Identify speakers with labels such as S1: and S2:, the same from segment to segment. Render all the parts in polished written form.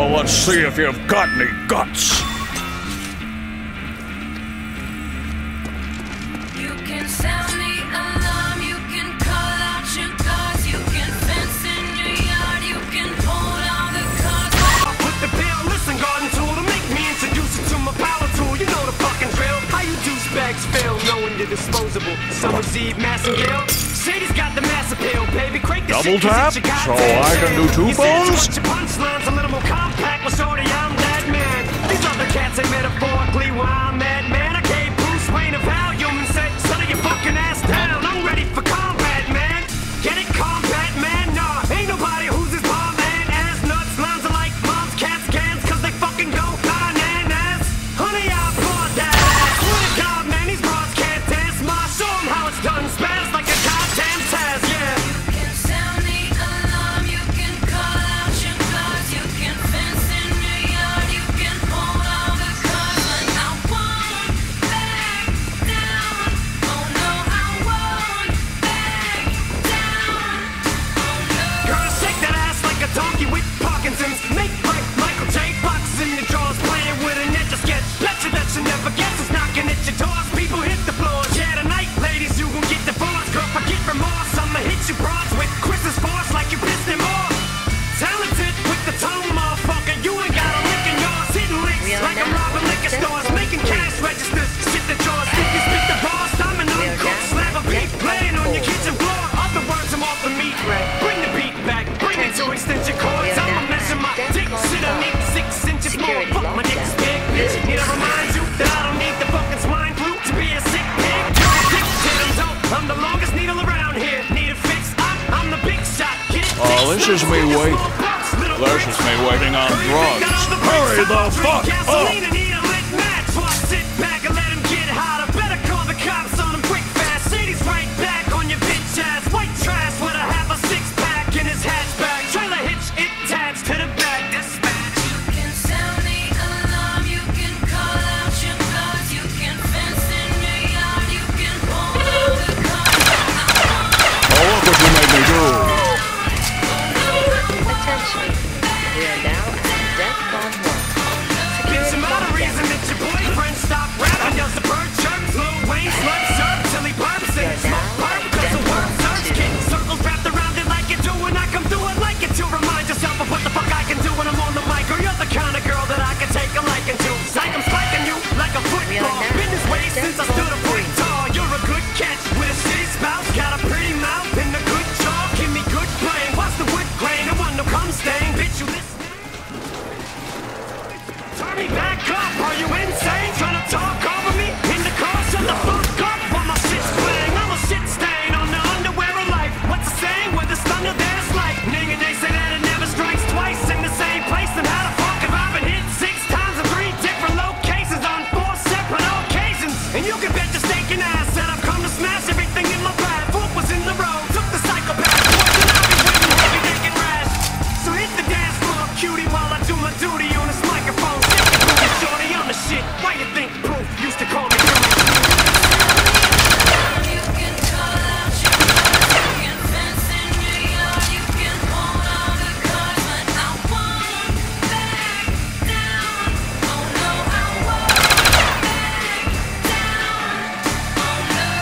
S1: let's see if you've got any guts.
S2: You can sound the alarm, you can call out your guards, you can fence in your yard, you can hold all the cards.
S3: Put the bill, listen, garden tool to make me introduce you to my power tool. You know the fucking drill. How you douchebags feel knowing you're disposable? Summer's Eve, Massengale. Shady's got the mass appeal, baby. Crank the
S1: Double
S3: shit, 'cause
S1: tap,
S3: it's your
S1: so
S3: goddamn
S1: I can do
S3: jam.
S1: two
S3: You said you
S1: phones?
S3: want your punchlines a little more compact. Well, shorty, I'm that man. These other cats ain't metaphorically why I'm mad, man. I gave Bruce Wayne a volume and said, settle your fucking ass down. I'm ready for combat, man. Get it, combat, man? Nah, ain't nobody who's as bomb man. Ass nuts, lines are like moms, cats, cans, 'cause they fucking go bananas. Honey, I applaud that ass. Swear to God, man, these broads can't dance. Ma, show 'em how it's done. Spaz like a goddamn Taz, yeah.
S2: You can sound the alarm, you can call out your guards, you can fence in your yard, you can hold all the cards, but I won't back down. Oh no, I won't back down. Oh no.
S3: Girl, shake that ass like a donkey with Parkinson's. Make like Michael J. Fox in your drawers, playing with an etch a sketch. Bet you that you never guess it's knocking at your doors. People hit the floors. Yeah, tonight, ladies, you gon' get divorced. Girl, forget remorse. I'ma hit you broads with Chris's force like you pissed him off. Talented with the tone, motherfucker. You ain't got a lick in yours. Hitting licks like I'm robbing liquor stores. Making cash registers. Shit the drawers. If you spit the boss, I'm an uncooked slab of beef laying on your kitchen floor. Other words, I'm off the meat rack. Bring the beat back. Bring it to extension cords. I'ma measure my dick. Shit, I need 6 inches more. Fuck, my dick's big, bitch. Need to remind you that I don't need the fucking swine flu to be a sick pig. You're addicted, I'm dope. I'm the longest needle around here. Need a fix? I'm the big shot. Get it?
S1: Oh, this is me waiting. This is me waiting on drugs. Hurry the fuck up!
S3: Gasoline and need a lit match. So I sit back and let him get hotter. Better call the cops on him quick fast. Shady's right back on your bitch ass. White trash with a half a 6-pack in his hatchback. Trailer hitch it attached to the back. Dispatch.
S2: You can sound the alarm, you can call out your guards, you can fence in your yard, you can hold all the cards.
S1: Oh, look what you made me do.
S4: Attention. We are now at DEFCON 1.
S3: Bitch,
S4: Security
S3: I'm out of
S4: lockdown.
S3: reason that your boyfriend stopped rapping. Yells the bird chirps. Lil Wayne slut surf till he burps and smoke burp. Cause the word search getting circles wrapped around it like you do. And I come through it like it to remind yourself of what the fuck I can do when I'm on the mic. Or you're the kind of girl that I can take a liking to. Psych, I'm spiking you like a football. Been this way since I stood a foot tall. You're a good catch with a shitty spout. Got a pretty mouth and a good jaw. Give me good brain. Watch the wood grain. I want no cum stain. Bitch, you listen. Turn me back up, are you insane? Trying to talk over me? In the car, shut the fuck up while my shit's playing. I'm a shit stain on the underwear of life. What's the saying? Where there's thunder, there's lightning. And they say that it never strikes twice in the same place. And how the fuck have I been hit 6 times in 3 different locations on 4 separate occasions? And you can bet your stinking ass that I've come to smash everything in my path. Foot was in the road, took the psychopath poison. I'll be waiting heavy, naked rash. So hit the dance floor, cutie, while I do my duty on this microphone. Shorty, I'm the shit. Why you think Proof used to call me
S2: You can call out your guards, you can fence in your yard, you can hold all the cards, but I won't back down. Oh no, I won't back down. Oh no.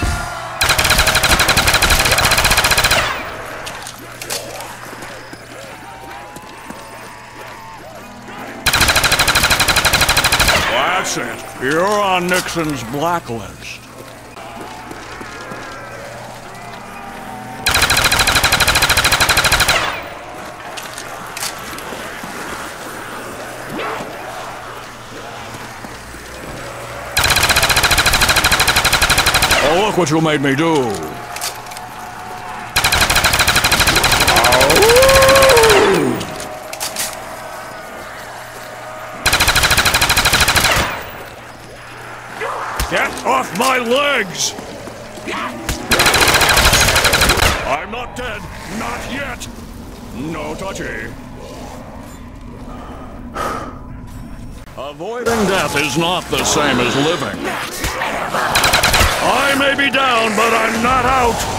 S1: That's it. You're on Nixon's blacklist. Oh, look what you made me do. Get off my legs! I'm not dead. Not yet. No touchy. Avoiding death is not the same as living. I may be down, but I'm not out.